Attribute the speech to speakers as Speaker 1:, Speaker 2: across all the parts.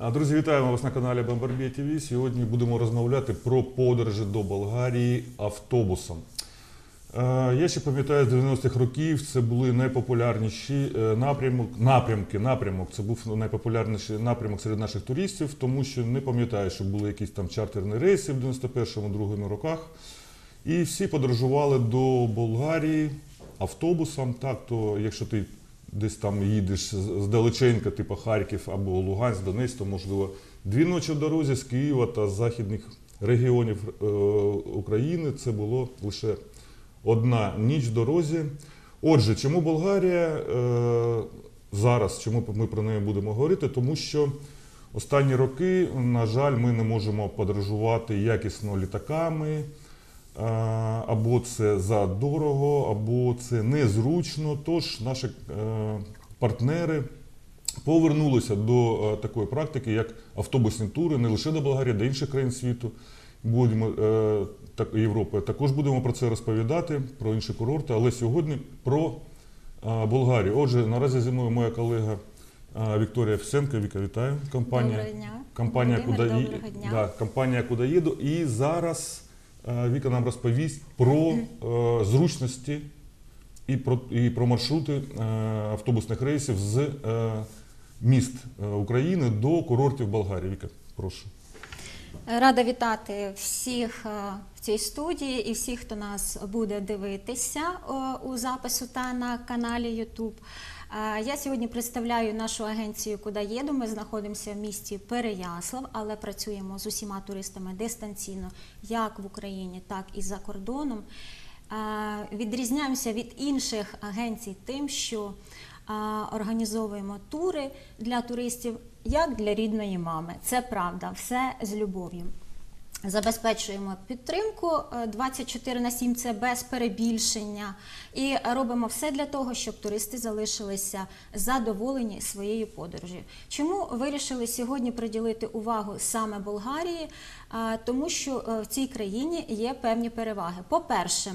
Speaker 1: Друзі, вітаємо вас на каналі Бомбардія ТВ. Сьогодні будемо розмовляти про подорожі до Болгарії автобусом. Я ще пам'ятаю, з 90-х років це були найпопулярніші напрямок. Це був найпопулярніший напрямок серед наших туристів, тому що не пам'ятаю, що були якісь там чартерні рейси в 91-2 роках. І всі подорожували до Болгарії автобусом. Так, то якщо ти десь там їдеш здалеченька, типу Харків або Луганськ, Донецьк, то, можливо, 2 ночі в дорозі з Києва та з західних регіонів України. Це було лише 1 ніч в дорозі. Отже, чому Болгарія зараз, чому ми про неї будемо говорити? Тому що останні роки, на жаль, ми не можемо подорожувати якісно літаками, або це задорого, або це незручно. Тож наші партнери повернулися до такої практики, як автобусні тури, не лише до Болгарії, до інших країн світу, Європи. Також будемо про це розповідати, про інші курорти, але сьогодні про Болгарію. Отже, наразі зі мною моя колега Вікторія Фесенко. Віка, вітаю.
Speaker 2: Доброго дня.
Speaker 1: Компанія «Куди їду». І зараз Віка нам розповість про зручності і про маршрути автобусних рейсів з міст України до курортів Болгарії. Віка, прошу.
Speaker 2: Рада вітати всіх в цій студії і всіх, хто нас буде дивитися у запису та на каналі YouTube. Я сьогодні представляю нашу агенцію «Куди їду». Ми знаходимося в місті Переяслав, але працюємо з усіма туристами дистанційно, як в Україні, так і за кордоном. Відрізняємося від інших агенцій тим, що організовуємо тури для туристів, як для рідної мами. Це правда, все з любов'ю. Забезпечуємо підтримку 24/7, це без перебільшення. І робимо все для того, щоб туристи залишилися задоволені своєю подорожю. Чому вирішили сьогодні приділити увагу саме Болгарії? Тому що в цій країні є певні переваги. По-перше,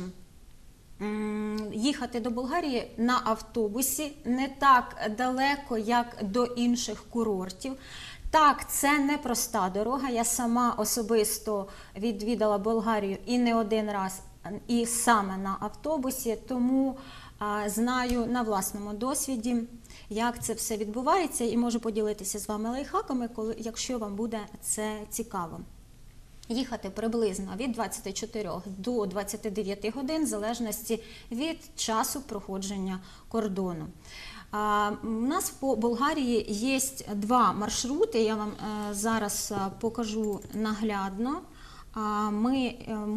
Speaker 2: їхати до Болгарії на автобусі не так далеко, як до інших курортів. Так, це непроста дорога. Я сама особисто відвідала Болгарію і не один раз, і саме на автобусі, тому знаю на власному досвіді, як це все відбувається, і можу поділитися з вами лайфхаками, якщо вам буде це цікаво. Їхати приблизно від 24 до 29 годин, в залежності від часу проходження кордону. У нас по Болгарії є 2 маршрути, я вам зараз покажу наглядно. Ми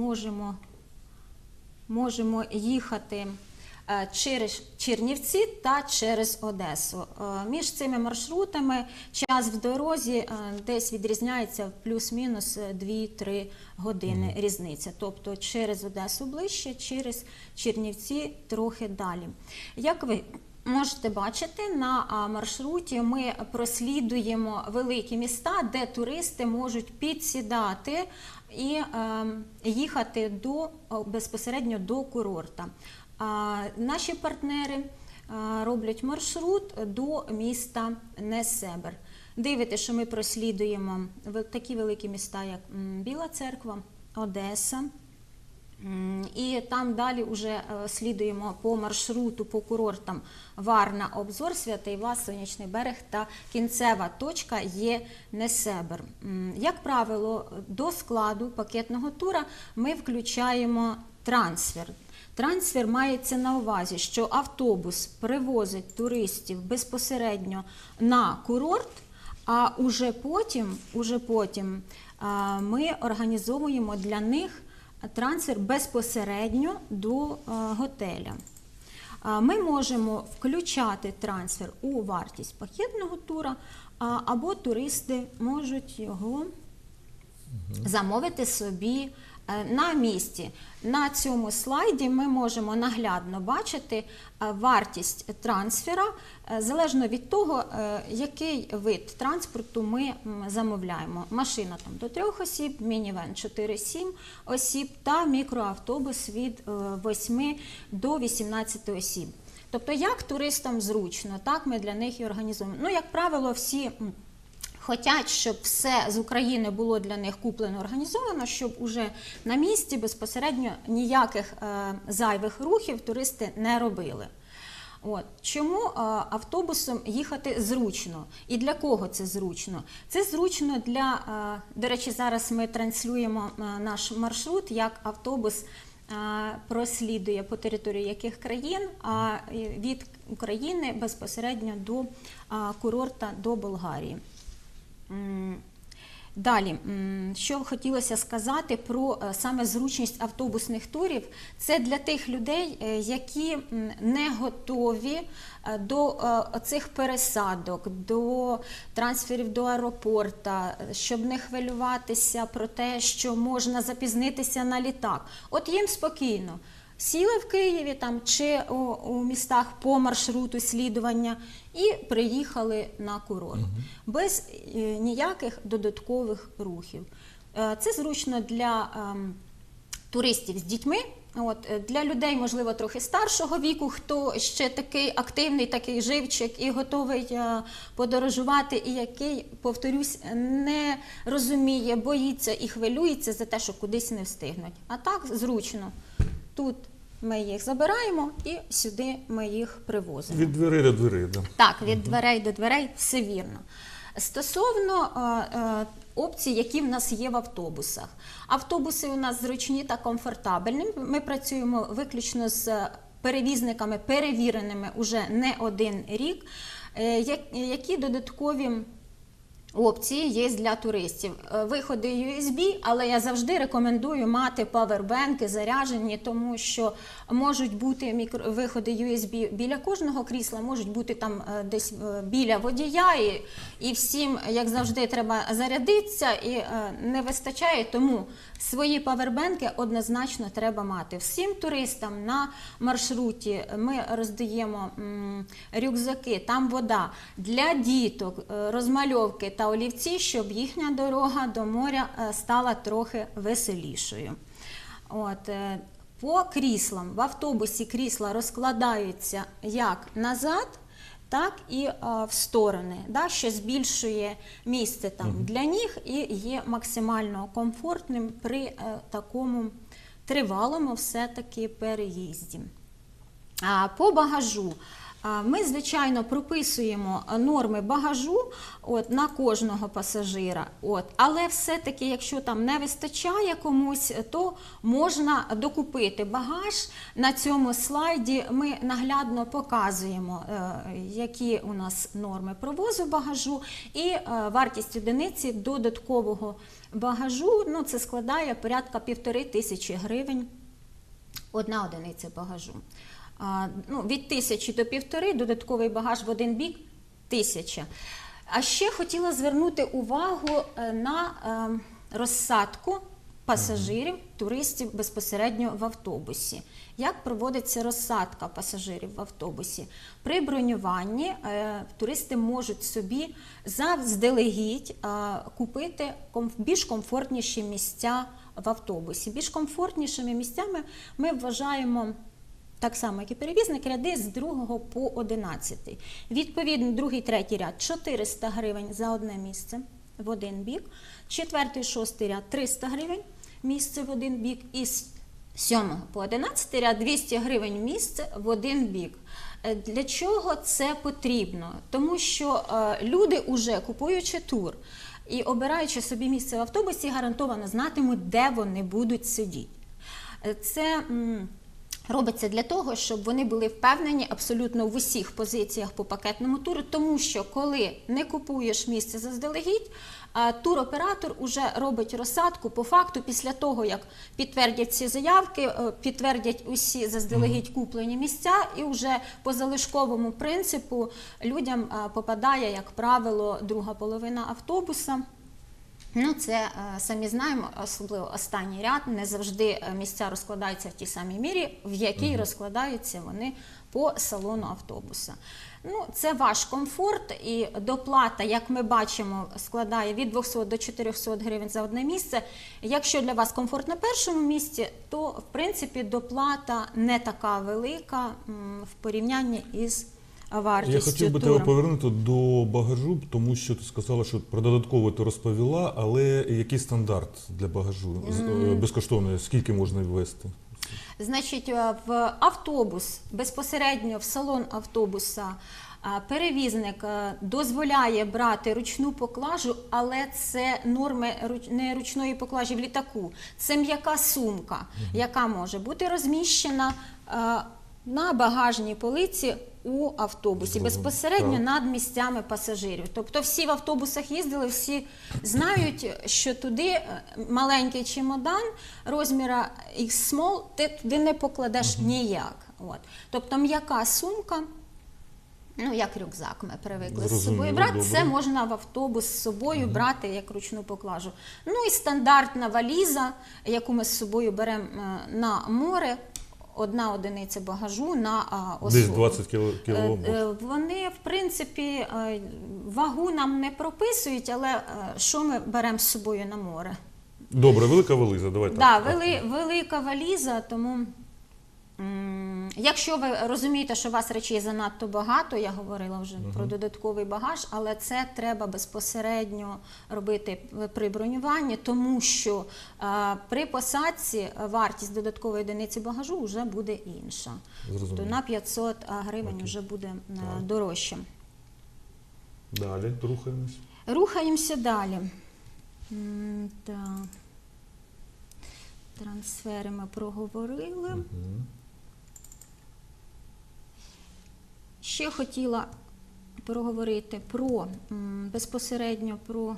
Speaker 2: можемо їхати через Чернівці та через Одесу. Між цими маршрутами час в дорозі десь відрізняється плюс-мінус 2-3 години різниця. Тобто через Одесу ближче, через Чернівці трохи далі. Як ви можете бачити, на маршруті ми прослідуємо великі міста, де туристи можуть підсідати і їхати безпосередньо до курорта. Наші партнери роблять маршрут до міста Несебр. Дивіться, що ми прослідуємо такі великі міста, як Біла Церква, Одеса. І там далі вже слідуємо по маршруту, по курортам Варна, Обзор, Святий Влас, Сонячний берег та кінцева точка є Несебр. Як правило, до складу пакетного тура ми включаємо трансфер. Трансфер мається на увазі, що автобус привозить туристів безпосередньо на курорт, а уже потім ми організовуємо для них трансфер безпосередньо до готеля. Ми можемо включати трансфер у вартість пакетного тура, або туристи можуть його замовити собі на місці. На цьому слайді ми можемо наглядно бачити вартість трансфера, залежно від того, який вид транспорту ми замовляємо. Машина там до 3 осіб, мінівен 4-7 осіб та мікроавтобус від 8 до 18 осіб. Тобто, як туристам зручно, так ми для них і організуємо. Ну, як правило, всі Хотять, щоб все з України було для них куплено, організовано, щоб уже на місці безпосередньо ніяких зайвих рухів туристи не робили. От. Чому автобусом їхати зручно? І для кого це зручно? Це зручно для, до речі, зараз ми транслюємо наш маршрут, як автобус прослідує по території яких країн, а від України безпосередньо до курорта, до Болгарії. Далі, що хотілося сказати про саме зручність автобусних турів, це для тих людей, які не готові до цих пересадок, до трансферів до аеропорта, щоб не хвилюватися про те, що можна запізнитися на літак. От їм спокійно. Сіли в Києві там, чи у містах по маршруту слідування і приїхали на курорт. Без ніяких додаткових рухів. Це зручно для туристів з дітьми, для людей, можливо, трохи старшого віку, хто ще такий активний, такий живчик і готовий подорожувати, і який, повторюсь, не розуміє, боїться і хвилюється за те, що кудись не встигнуть. А так зручно. Тут ми їх забираємо і сюди ми їх привозимо.
Speaker 1: Від дверей до дверей, да.
Speaker 2: Так, від дверей до дверей, все вірно. Стосовно опцій, які в нас є в автобусах. Автобуси у нас зручні та комфортабельні. Ми працюємо виключно з перевізниками, перевіреними уже не один рік. Які додаткові опції є для туристів? Виходи USB, але я завжди рекомендую мати павербенки заряджені, тому що можуть бути виходи USB біля кожного крісла, можуть бути там десь біля водія, і всім, як завжди, треба зарядитися, і не вистачає, тому свої павербенки однозначно треба мати. Всім туристам на маршруті ми роздаємо рюкзаки, там вода для діток, розмальовки та олівці, щоб їхня дорога до моря стала трохи веселішою. По кріслам. В автобусі крісла розкладаються як назад, так і в сторони, що збільшує місце там для ніг і є максимально комфортним при такому тривалому все-таки переїзді. По багажу. Ми, звичайно, прописуємо норми багажу на кожного пасажира, але все-таки, якщо там не вистачає комусь, то можна докупити багаж. На цьому слайді ми наглядно показуємо, які у нас норми провозу багажу і вартість одиниці додаткового багажу, це складає порядка 1500 гривень одна одиниця багажу. Від 1000 до 1500, додатковий багаж в один бік – 1000. А ще хотіла звернути увагу на розсадку пасажирів, туристів безпосередньо в автобусі. Як проводиться розсадка пасажирів в автобусі? При бронюванні туристи можуть собі заздалегідь купити більш комфортніші місця в автобусі. Більш комфортнішими місцями ми вважаємо, так само, як і перевізник, ряди з 2 по 11. Відповідно, 2-3 ряд – 400 гривень за одне місце в один бік, 4-6 ряд – 300 гривень місце в один бік, і з 7 по 11 ряд – 200 гривень місце в один бік. Для чого це потрібно? Тому що люди, уже купуючи тур і обираючи собі місце в автобусі, гарантовано знатимуть, де вони будуть сидіти. Це робиться для того, щоб вони були впевнені абсолютно в усіх позиціях по пакетному туру, тому що коли не купуєш місце заздалегідь, туроператор уже робить розсадку по факту після того, як підтвердять ці заявки, підтвердять усі заздалегідь куплені місця, і вже по залишковому принципу людям попадає, як правило, друга половина автобуса. Це, самі знаємо, особливо останній ряд, не завжди місця розкладаються в тій самій мірі, в якій розкладаються вони по салону автобуса. Це ваш комфорт, і доплата, як ми бачимо, складає від 200 до 400 гривень за одне місце. Якщо для вас комфорт на першому місці, то, в принципі, доплата не така велика в порівнянні із вартістю
Speaker 1: Я хотів би
Speaker 2: туру.
Speaker 1: тебе повернути до багажу, тому що ти сказала, що про додатково ти розповіла, але який стандарт для багажу? Безкоштовно, скільки можна ввести?
Speaker 2: Значить, в автобус, безпосередньо в салон автобуса, перевізник дозволяє брати ручну поклажу, але це норми не ручної поклажі в літаку. Це м'яка сумка, яка може бути розміщена на багажній полиці у автобусі, безпосередньо
Speaker 1: Так.
Speaker 2: над місцями пасажирів. Тобто всі в автобусах їздили, всі знають, що туди маленький чемодан розміра X-Small ти туди не покладеш ніяк. От. Тобто м'яка сумка, ну як рюкзак ми привикли з
Speaker 1: Зрозуміло,
Speaker 2: собою брати,
Speaker 1: добре.
Speaker 2: це можна в автобус з собою брати як ручну поклажу. Ну і стандартна валіза, яку ми з собою беремо на море, 1 одиниця багажу на особу.
Speaker 1: Десь 20 кілограмів.
Speaker 2: Вони, в принципі, вагу нам не прописують, але що ми беремо з собою на море?
Speaker 1: Добре, велика валіза, давай так.
Speaker 2: Так, велика валіза, тому якщо ви розумієте, що у вас речей занадто багато, я говорила вже про додатковий багаж, але це треба безпосередньо робити при бронюванні, тому що при посадці вартість додаткової одиниці багажу вже буде інша.
Speaker 1: Зрозуміло.
Speaker 2: То на 500 гривень вже буде дорожче.
Speaker 1: Далі рухаємось.
Speaker 2: Рухаємося далі. Так. Трансфери ми проговорили. Ще хотіла проговорити безпосередньо про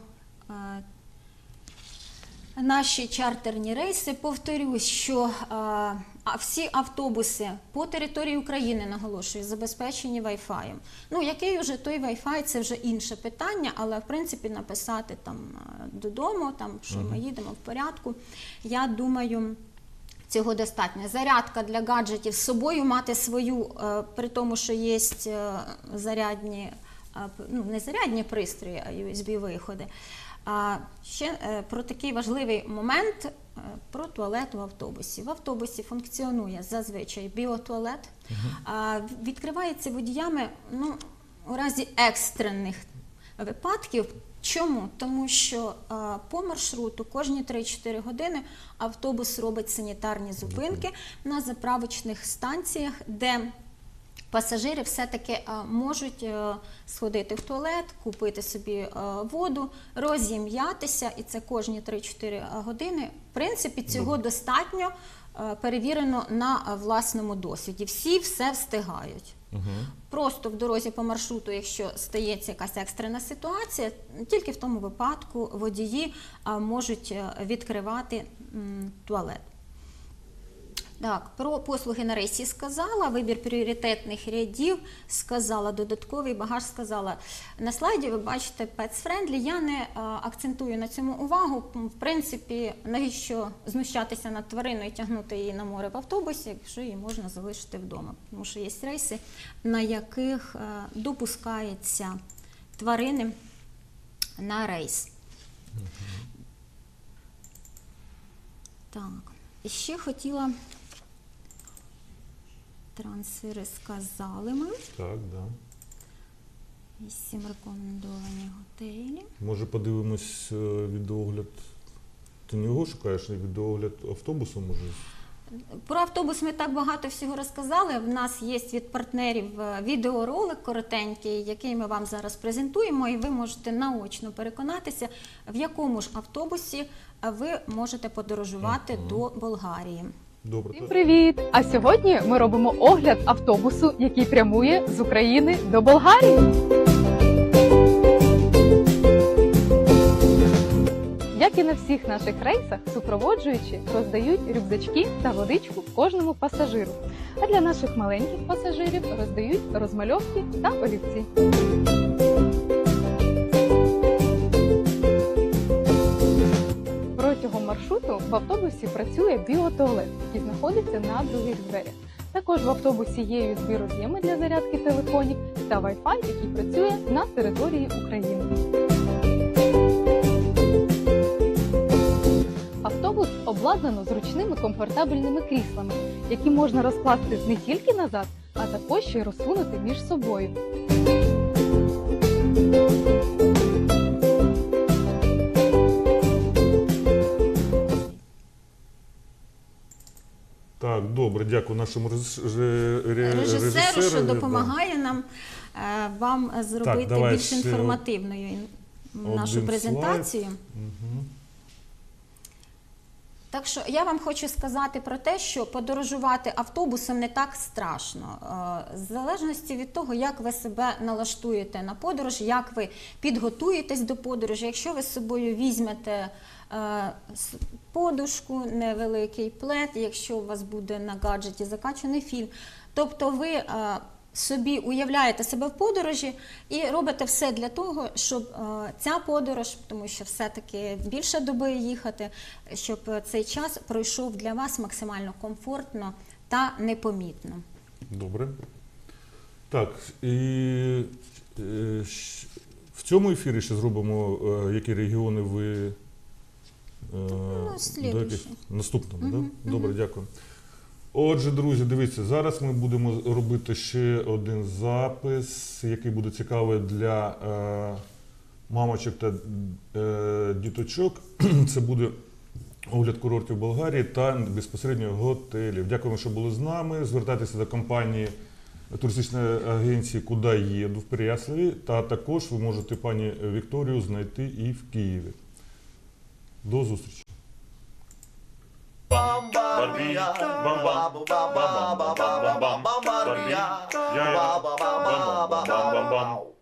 Speaker 2: наші чартерні рейси. Повторюсь, що всі автобуси по території України, наголошую, забезпечені Wi-Fi. Ну, який вже той Wi-Fi, це вже інше питання, але, в принципі, написати там додому, там, що ми їдемо в порядку, я думаю, цього достатньо. Зарядка для гаджетів з собою мати свою, при тому, що є зарядні, ну, не зарядні пристрої, а USB-виходи. Ще про такий важливий момент про туалет в автобусі. В автобусі функціонує зазвичай біотуалет. Відкривається водіями у разі екстрених випадків. Чому? Тому що по маршруту кожні 3-4 години автобус робить санітарні зупинки на заправочних станціях, де пасажири все-таки можуть сходити в туалет, купити собі воду, розім'ятися, і це кожні 3-4 години. В принципі, цього достатньо, перевірено на власному досвіді. Всі все встигають. Просто в дорозі по маршруту, якщо стається якась екстрена ситуація, тільки в тому випадку водії можуть відкривати туалет. Так, про послуги на рейсі сказала, вибір пріоритетних рядів сказала, додатковий багаж сказала. На слайді ви бачите Pets Friendly, я не акцентую на цьому увагу. В принципі, навіщо знущатися над твариною і тягнути її на море в автобусі, якщо її можна залишити вдома. Тому що є рейси, на яких допускаються тварини на рейс. Так, і ще хотіла... Трансфери сказали ми.
Speaker 1: Так, да.
Speaker 2: 8 рекомендовані готелі.
Speaker 1: Може подивимось відеогляд. Ти не його шукаєш, а відеогляд автобусу може?
Speaker 2: Про автобус ми так багато всього розказали. В нас є від партнерів відеоролик коротенький, який ми вам зараз презентуємо, і ви можете наочно переконатися, в якому ж автобусі ви можете подорожувати до Болгарії.
Speaker 1: Добре.
Speaker 3: Всім привіт! А сьогодні ми робимо огляд автобусу, який прямує з України до Болгарії. Як і на всіх наших рейсах, супроводжуючі роздають рюкзачки та водичку кожному пасажиру. А для наших маленьких пасажирів роздають розмальовки та олівці. Протягом маршруту в автобусі працює біотуалет, який знаходиться на других дверях. Також в автобусі є USB-роз'єми для зарядки телефонів та Wi-Fi, який працює на території України. Автобус обладнано зручними комфортабельними кріслами, які можна розкласти не тільки назад, а також ще й розсунути між собою.
Speaker 1: Так, добре, дякую нашому
Speaker 2: Режисеру, що
Speaker 1: да.
Speaker 2: допомагає нам вам зробити
Speaker 1: давай
Speaker 2: більш
Speaker 1: ще
Speaker 2: інформативною нашу
Speaker 1: один
Speaker 2: презентацію.
Speaker 1: слайд. Мгм.
Speaker 2: Так що я вам хочу сказати про те, що подорожувати автобусом не так страшно. В залежності від того, як ви себе налаштуєте на подорож, як ви підготуєтесь до подорожі. Якщо ви з собою візьмете подушку, невеликий плед, якщо у вас буде на гаджеті закачаний фільм, тобто ви собі уявляєте себе в подорожі і робите все для того, щоб ця подорож, тому що все-таки більше доби їхати, щоб цей час пройшов для вас максимально комфортно та непомітно.
Speaker 1: Добре. Так, і в цьому ефірі ще зробимо, які регіони ви
Speaker 2: слідуючий.
Speaker 1: Наступному, да? Добре, дякую. Отже, друзі, дивіться, зараз ми будемо робити ще один запис, який буде цікавий для мамочок та діточок. Це буде огляд курортів Болгарії та безпосередньо готелів. Дякуємо, що були з нами. Звертайтеся до компанії туристичної агенції «Куда їду» в Переяславі, та також ви можете пані Вікторію знайти і в Києві. До зустрічі!
Speaker 4: Barbie, bam bam, bam bam bam bam bam, Barbie, yeah, bam bam bam bam bam.